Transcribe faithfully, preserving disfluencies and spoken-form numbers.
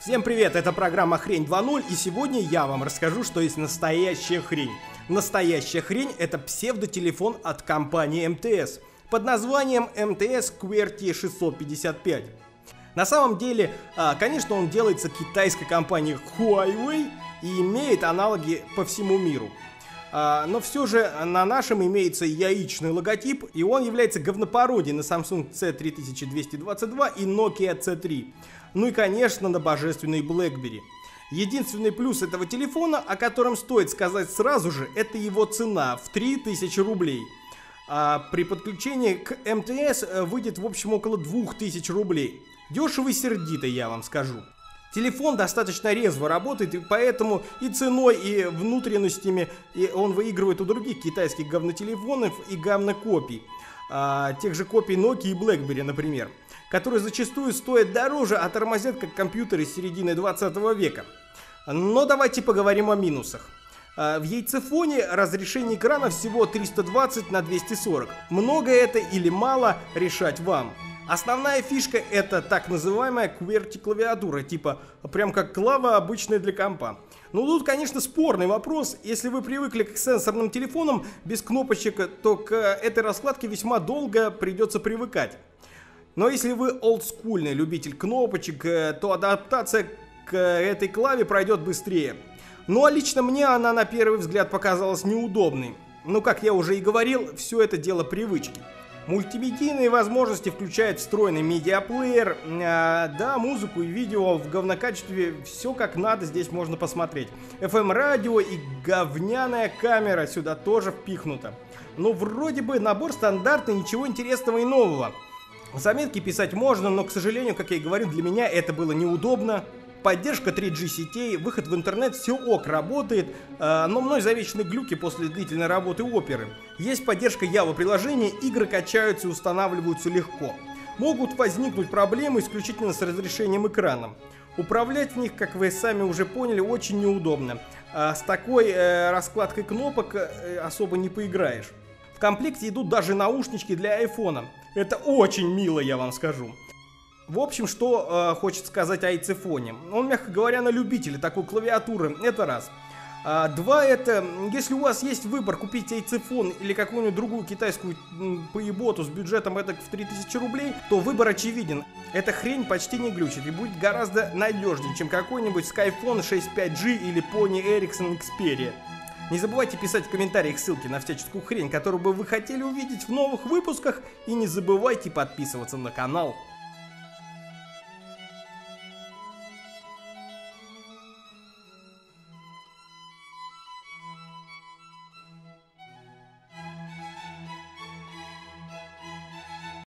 Всем привет, это программа Хрень два ноль, и сегодня я вам расскажу, что есть настоящая хрень. Настоящая хрень — это псевдотелефон от компании эм тэ эс под названием эм тэ эс кверти шестьсот пятьдесят пять. На самом деле, конечно, он делается китайской компанией Huawei и имеет аналоги по всему миру. Но все же на нашем имеется яичный логотип, и он является говнопародией на Samsung си три тысяча двести двадцать два и Nokia си три. Ну и, конечно, на божественный BlackBerry. Единственный плюс этого телефона, о котором стоит сказать сразу же, это его цена в три тысячи рублей. А при подключении к эм тэ эс выйдет в общем около двух тысяч рублей. Дешево и сердито, я вам скажу. Телефон достаточно резво работает, и поэтому и ценой, и внутренностями и он выигрывает у других китайских говнотелефонов и говнокопий. А, тех же копий Nokia и BlackBerry, например, которые зачастую стоят дороже, а тормозят как компьютеры середины двадцатого века. Но давайте поговорим о минусах. А, в яйцефоне разрешение экрана всего триста двадцать на двести сорок. Много это или мало, решать вам. Основная фишка — это так называемая кверти клавиатура, типа прям как клава обычная для компа. Ну тут, конечно, спорный вопрос. Если вы привыкли к сенсорным телефонам без кнопочек, то к этой раскладке весьма долго придется привыкать. Но если вы олдскульный любитель кнопочек, то адаптация к этой клаве пройдет быстрее. Ну а лично мне она на первый взгляд показалась неудобной. Но, как я уже и говорил, все это дело привычки. Мультимедийные возможности включают встроенный медиаплеер, а, да, музыку и видео в говнокачестве, все как надо здесь можно посмотреть. эф эм-радио и говняная камера сюда тоже впихнута. Ну, вроде бы набор стандартный, ничего интересного и нового. Заметки писать можно, но, к сожалению, как я и говорил, для меня это было неудобно. Поддержка три джи сетей, выход в интернет, все ок, работает, э, но мной замечены глюки после длительной работы оперы. Есть поддержка Java приложения, игры качаются и устанавливаются легко. Могут возникнуть проблемы исключительно с разрешением экрана. Управлять в них, как вы сами уже поняли, очень неудобно. А с такой э, раскладкой кнопок э, особо не поиграешь. В комплекте идут даже наушнички для айфона. Это очень мило, я вам скажу. В общем, что э, хочет сказать о яйцефоне. Он, мягко говоря, на любителя такой клавиатуры. Это раз. А, два, это, если у вас есть выбор купить яйцефон или какую-нибудь другую китайскую м, поеботу с бюджетом это в три тысячи рублей, то выбор очевиден. Эта хрень почти не глючит и будет гораздо надежнее, чем какой-нибудь Skyphone шесть пять джи или Sony Ericsson Xperia. Не забывайте писать в комментариях ссылки на всяческую хрень, которую бы вы хотели увидеть в новых выпусках. И не забывайте подписываться на канал.